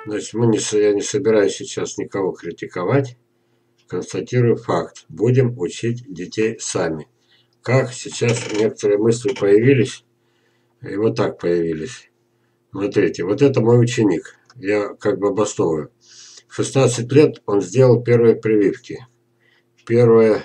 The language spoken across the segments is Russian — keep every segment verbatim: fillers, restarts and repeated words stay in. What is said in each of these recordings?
Значит, мы не, я не собираюсь сейчас никого критиковать. Констатирую факт. Будем учить детей сами. Как сейчас некоторые мысли появились, и вот так появились. Смотрите, вот это мой ученик. Я как бы обосновываю. В шестнадцать лет он сделал первые прививки. Первое.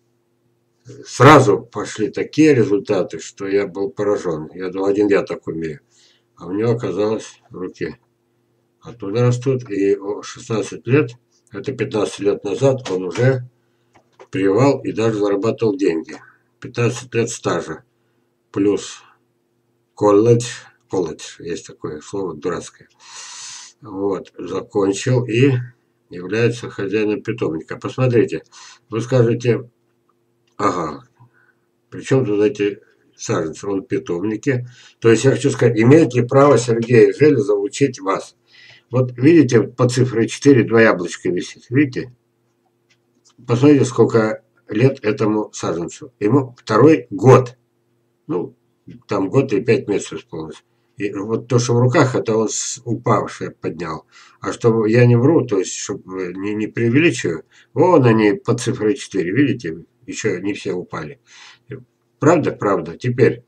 Сразу пошли такие результаты, что я был поражен. Я думал, один я так умею. А у него оказалось в руке. Оттуда растут. И шестнадцать лет, это пятнадцать лет назад, он уже прививал и даже зарабатывал деньги. пятнадцать лет стажа. Плюс колледж. Колледж, есть такое слово дурацкое. Вот, закончил и является хозяином питомника. Посмотрите, вы скажете, ага, причем тут эти саженцы, он в питомнике. То есть я хочу сказать, имеет ли право Сергей Железов учить вас? Вот видите, по цифре четыре два яблочка висит, видите? Посмотрите, сколько лет этому саженцу. Ему второй год. Ну, там год и пять месяцев исполнилось. И вот то, что в руках, это он упавшее поднял. А чтобы я не вру, то есть, чтобы не, не преувеличиваю, вон они по цифре четыре, видите? Еще не все упали. Правда? Правда. Теперь,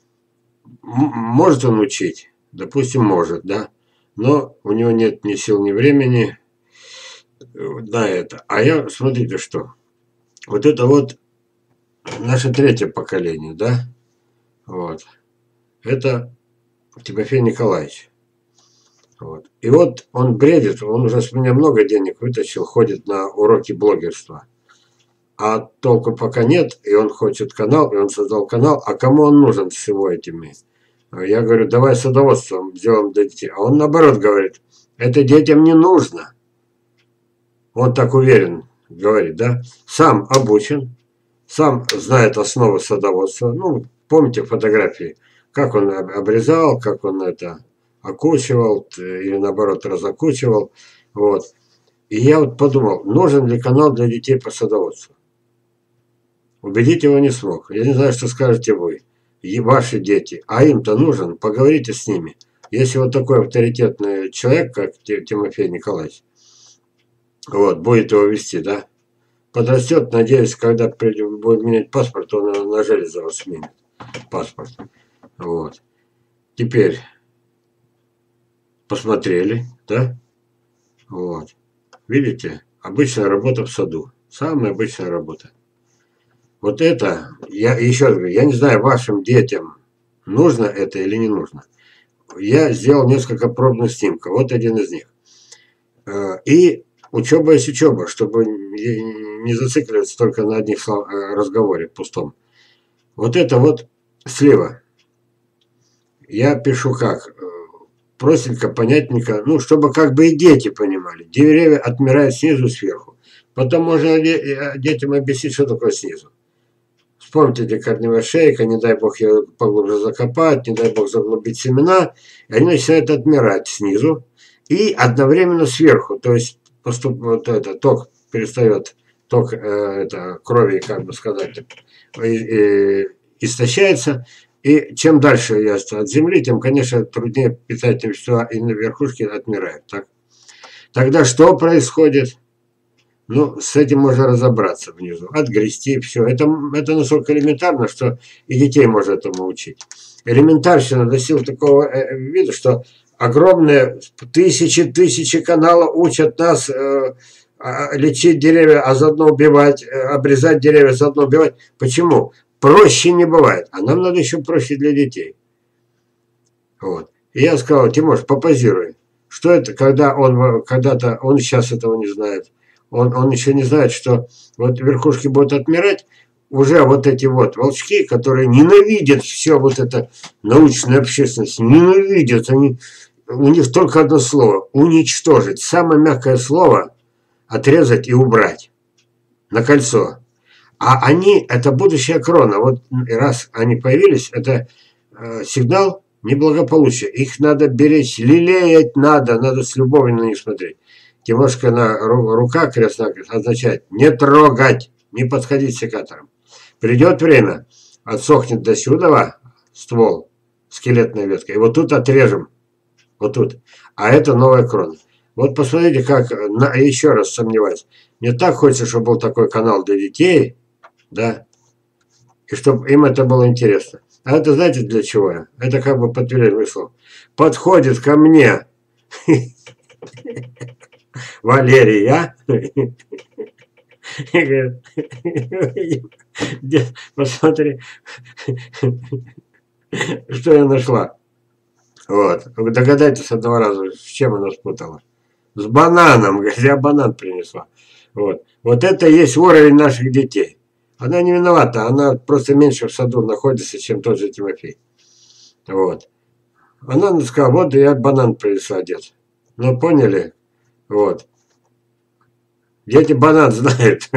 может он учить? Допустим, может, да? Но у него нет ни сил, ни времени на это. А я, смотрите, что. Вот это вот наше третье поколение, да? Вот. Это Тимофей Николаевич. Вот. И вот он бредит, он уже с меня много денег вытащил, ходит на уроки блогерства. А толку пока нет, и он хочет канал, и он создал канал. А кому он нужен с всего этими? Я говорю, давай садоводством сделаем для детей. А он наоборот говорит, это детям не нужно. Он так уверен, говорит, да? Сам обучен, сам знает основы садоводства. Ну, помните фотографии, как он обрезал, как он это окучивал, или наоборот разокучивал. Вот. И я вот подумал, нужен ли канал для детей по садоводству? Убедить его не смог. Я не знаю, что скажете вы. И ваши дети. А им-то нужен. Поговорите с ними. Если вот такой авторитетный человек, как Тимофей Николаевич, вот, будет его вести, да? Подрастет, надеюсь, когда будет менять паспорт, он на Железова сменит паспорт. Вот. Теперь посмотрели, да? Вот. Видите? Обычная работа в саду. Самая обычная работа. Вот это, я еще раз говорю, я не знаю, вашим детям нужно это или не нужно. Я сделал несколько пробных снимков. Вот один из них. И учеба есть учеба, чтобы не зацикливаться только на одних разговоре пустом. Вот это вот слева. Я пишу как? Простенько, понятненько, ну, чтобы как бы и дети понимали. Деревья отмирают снизу и сверху. Потом можно детям объяснить, что такое снизу. Вспомните декорневая шейка, не дай бог ее поглубже закопать, не дай бог заглубить семена. И они начинают отмирать снизу и одновременно сверху. То есть поступ, вот это, ток перестает, ток э, это, крови, как бы сказать, и, и, истощается. И чем дальше я от земли, тем, конечно, труднее питательные вещества и на верхушке отмирают. Так? Тогда что происходит? Ну, с этим можно разобраться внизу. Отгрести, все. Это, это настолько элементарно, что и детей можно этому учить. Элементарщина до сил такого э, вида, что огромные тысячи-тысячи каналов учат нас э, э, лечить деревья, а заодно убивать, э, обрезать деревья, заодно убивать. Почему? Проще не бывает. А нам надо еще проще для детей. Вот. И я сказал, Тимош, попозируй. Что это, когда он когда-то, он сейчас этого не знает. Он, он еще не знает, что вот верхушки будут отмирать, уже вот эти вот волчки, которые ненавидят все вот это научная общественность, ненавидят, они, у них только одно слово – уничтожить. Самое мягкое слово – отрезать и убрать на кольцо. А они – это будущая крона. Вот раз они появились, это э, сигнал неблагополучия. Их надо беречь, лелеять надо, надо с любовью на них смотреть. Тимошка на рука крест-накрест означает не трогать, не подходить с секатором. Придет время, отсохнет до сюда ствол, скелетная ветка, и вот тут отрежем, вот тут. А это новая крона. Вот посмотрите, как, на, еще раз сомневаюсь, мне так хочется, чтобы был такой канал для детей, да, и чтобы им это было интересно. А это знаете для чего? Это как бы подтверждение слов. Подходит ко мне Валерия и говорит, посмотри, что я нашла. Вот. Вы догадайтесь одного раза, с чем она спутала. С бананом. Я банан принесла. Вот. Вот это и есть уровень наших детей. Она не виновата, она просто меньше в саду находится, чем тот же Тимофей. Вот. Она сказала, вот я банан принесла, дед. Ну, поняли? Вот. Дети банан знают.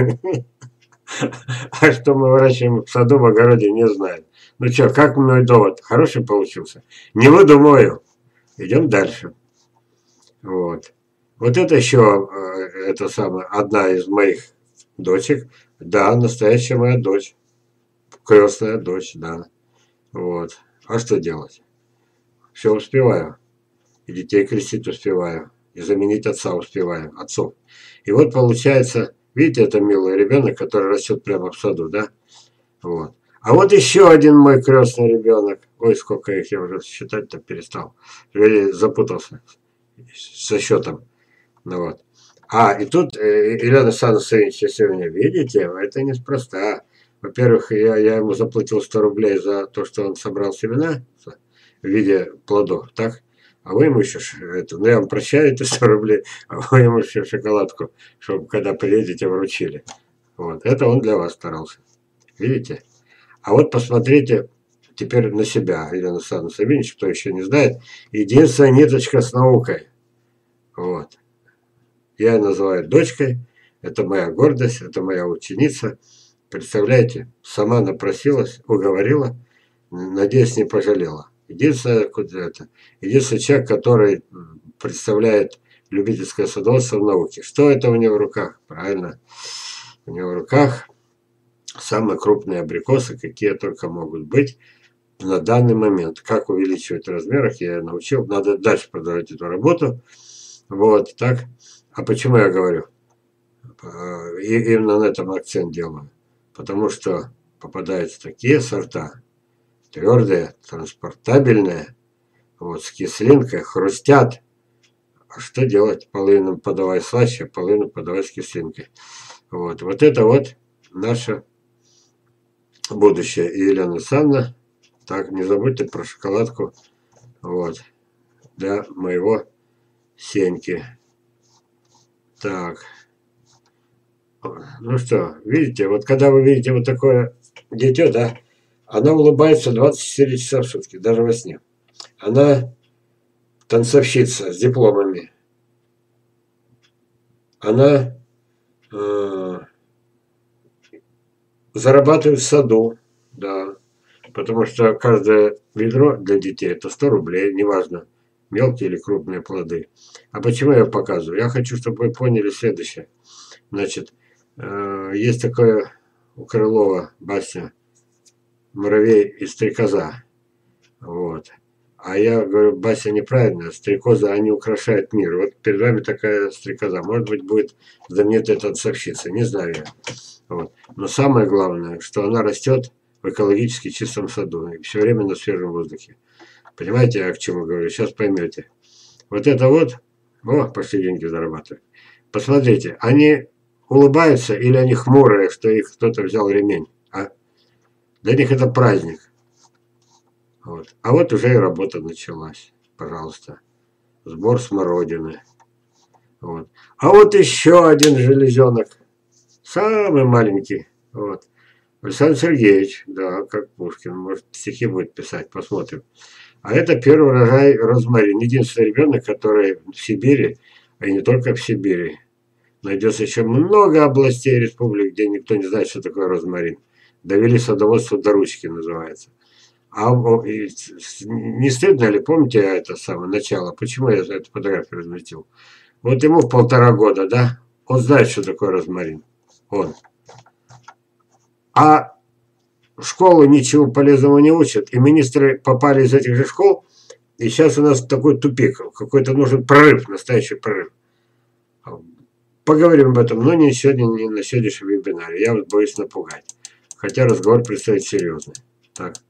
А что мы выращиваем в саду, в огороде, не знают. Ну что, как мой довод? Хороший получился? Не выдумываю. Идем дальше. Вот. Вот это еще, это самое, одна из моих дочек. Да, настоящая моя дочь. Крестная дочь, да. Вот. А что делать? Все успеваю. И детей крестить успеваю. И заменить отца успеваю. Отцов. И вот получается, видите, это милый ребенок, который растет прямо в саду, да? Вот. А вот еще один мой крестный ребенок. Ой, сколько их я уже считать-то перестал. Или запутался со счетом. Ну вот. А, и тут, э, Илья Александрович, если вы меня видите, это неспроста. Во-первых, я, я ему заплатил сто рублей за то, что он собрал семена в виде плодов, так? А вы ему еще, это, ну я вам прощаю эти сто рублей, а вы ему еще шоколадку, чтобы когда приедете, вручили. Вот, это он для вас старался. Видите? А вот посмотрите теперь на себя, Илья Александрович Савельевич, кто еще не знает. Единственная ниточка с наукой. Вот. Я ее называю дочкой, это моя гордость, это моя ученица. Представляете, сама напросилась, уговорила, надеюсь, не пожалела. Единственное, это, единственный человек, который представляет любительское садоводство в науке. Что это у него в руках? Правильно, у него в руках самые крупные абрикосы, какие только могут быть на данный момент. Как увеличивать в размерах, я научил. Надо дальше продолжать эту работу. Вот, так. А почему я говорю? И именно на этом акцент делаю. Потому что попадаются такие сорта, твердые, транспортабельные, вот, с кислинкой, хрустят. А что делать? Половину подавай слаще, половину подавай с кислинкой. Вот, вот это вот наше будущее. И Елена Александровна, так, не забудьте про шоколадку, вот, для моего Сеньки. Так. Ну что, видите, вот когда вы видите вот такое дитё, да, она улыбается двадцать четыре часа в сутки, даже во сне. Она танцовщица с дипломами. Она э, зарабатывает в саду, да, потому что каждое ведро для детей это сто рублей, неважно, мелкие или крупные плоды. А почему я показываю? Я хочу, чтобы вы поняли следующее. Значит, э, есть такое у Крылова басня «Муравей и стрекоза». Вот. А я говорю, басня неправильная, стрекозы, они украшают мир. Вот перед вами такая стрекоза. Может быть, будет знаменитая танцовщица, не знаю я. Вот. Но самое главное, что она растет в экологически чистом саду. И все время на свежем воздухе. Понимаете, я к чему говорю? Сейчас поймете. Вот это вот, о, пошли деньги зарабатывать. Посмотрите, они улыбаются или они хмурые, что их кто-то взял ремень. А? Для них это праздник. Вот. А вот уже и работа началась. Пожалуйста. Сбор смородины. Вот. А вот еще один железенок. Самый маленький. Вот. Александр Сергеевич. Да, как Пушкин. Может, стихи будет писать. Посмотрим. А это первый урожай розмарин. Единственный ребенок, который в Сибири, а и не только в Сибири. Найдется еще много областей республик, где никто не знает, что такое розмарин. Довели садоводство до ручки, называется. А не стыдно ли, помните это самое начало? Почему я эту фотографию разместил? Вот ему в полтора года, да? Он знает, что такое розмарин. Он. А в школу ничего полезного не учат. И министры попали из этих же школ. И сейчас у нас такой тупик. Какой-то нужен прорыв, настоящий прорыв. Поговорим об этом, но не сегодня, не на сегодняшнем вебинаре. Я вот боюсь напугать. Хотя разговор предстоит серьезный. Так.